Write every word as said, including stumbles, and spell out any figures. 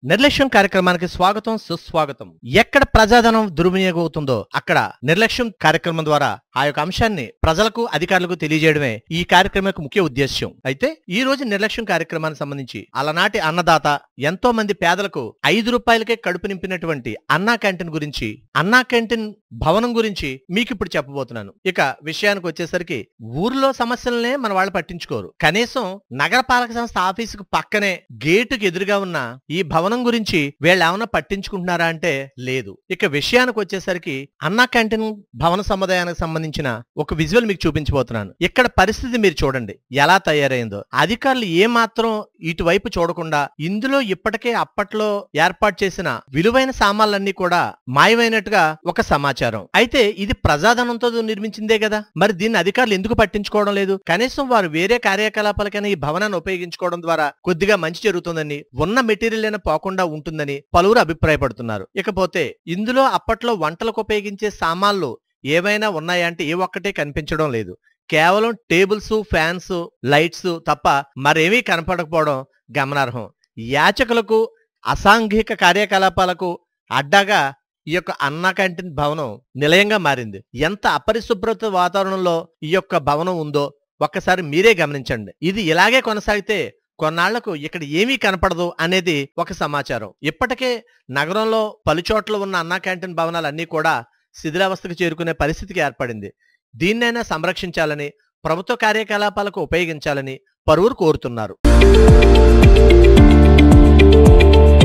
నిర్లక్ష్యం కార్యక్రమానికి స్వాగతం సుస్వాగతం. ఎక్కడ ప్రజాధనం దుర్వినియోగం అవుతుందో అక్కడ నిర్లక్ష్యం కార్యక్రమం ద్వారా ఆ యొక్క అంశాన్ని ప్రజలకు అధికారులకు తెలియజేయడమే ఈ కార్యక్రమం యొక్క ముఖ్య ఉద్దేశ్యం. అయితే ఈ రోజు నిర్లక్ష్యం కార్యక్రమానికి సంబంధించి అలనాటి అన్నదాత ఎంతో మంది పేదలకు ఐదు రూపాయలకే కడుపు నింపినటువంటి అన్నా క్యాంటీన్ గురించి, అన్నా క్యాంటీన్ భవనం గురించి మీకు ఇప్పుడు చెప్పబోతున్నాను. ఇక విషయానికి వచ్చేసరికి ఊర్లో సమస్యలనే మన వాళ్ళు పట్టించుకోరు. కనీసం నగరపాలక సంస్థ ఆఫీసుకు పక్కనే గేటుకు ఎదురుగా ఉన్న ఈ భవనం గురించి వీళ్ళు ఏమన్నా పట్టించుకుంటున్నారా అంటే లేదు. ఇక విషయానికి వచ్చేసరికి అన్నా క్యాంటీన్ భవన సముదాయానికి సంబంధించిన ఒక విజువల్ మీకు చూపించబోతున్నాను. ఇక్కడ పరిస్థితి మీరు చూడండి ఎలా తయారైందో. అధికారులు ఏ మాత్రం ఇటువైపు చూడకుండా ఇందులో ఇప్పటికే అప్పట్లో ఏర్పాటు చేసిన విలువైన సామాన్లన్నీ కూడా మాయమైనట్టుగా ఒక సమాచారం. అయితే ఇది ప్రజాధనంతో నిర్మించిందే కదా, మరి దీన్ని అధికారులు ఎందుకు పట్టించుకోవడం లేదు? కనీసం వారు వేరే కార్యకలాపాలకైనా ఈ భవనాన్ని ఉపయోగించుకోవడం ద్వారా కొద్దిగా మంచి జరుగుతుందని, ఉన్న మెటీరియల్ అయినా పోకుండా ఉంటుందని పలువురు అభిప్రాయపడుతున్నారు. ఇకపోతే ఇందులో అప్పట్లో వంటలకు ఉపయోగించే సామాన్లు ఏమైనా ఉన్నాయంటే ఏ ఒక్కటే కనిపించడం లేదు. కేవలం టేబుల్స్, ఫ్యాన్స్, లైట్స్ తప్ప మరేమీ కనపడకపోవడం గమనార్హం. యాచకులకు, అసాంఘిక కార్యకలాపాలకు అడ్డాగా ఈ యొక్క అన్నా క్యాంటీన్ భవనం నిలయంగా మారింది. ఎంత అపరిశుభ్రత వాతావరణంలో ఈ యొక్క భవనం ఉందో ఒక్కసారి మీరే గమనించండి. ఇది ఇలాగే కొనసాగితే కొన్నాళ్లకు ఇక్కడ ఏమీ కనపడదు అనేది ఒక సమాచారం. ఇప్పటికే నగరంలో పలుచోట్ల ఉన్న అన్నా క్యాంటీన్ భవనాలన్నీ కూడా శిథిలావస్థకు చేరుకునే పరిస్థితికి ఏర్పడింది. దీన్నైనా సంరక్షించాలని, ప్రభుత్వ కార్యకలాపాలకు ఉపయోగించాలని పలువురు కోరుతున్నారు.